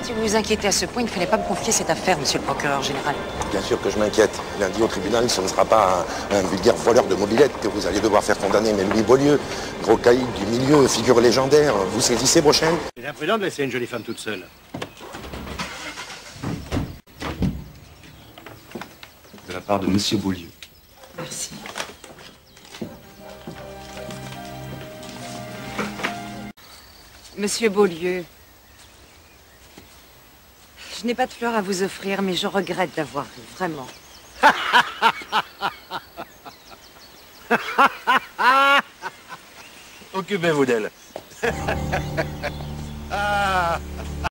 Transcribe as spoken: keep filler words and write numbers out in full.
Si vous vous inquiétez à ce point, il ne fallait pas me confier cette affaire, monsieur le procureur général. Bien sûr que je m'inquiète. Lundi au tribunal, ce ne sera pas un, un vulgaire voleur de mobilette que vous allez devoir faire condamner, mais Louis Beaulieu, gros caïd du milieu, figure légendaire. Vous saisissez, Brochène? C'est imprudent de laisser une jolie femme toute seule. De la part de monsieur Beaulieu. Merci. Monsieur Beaulieu, je n'ai pas de fleurs à vous offrir, mais je regrette d'avoir ri, vraiment. Occupez-vous d'elle. Ah.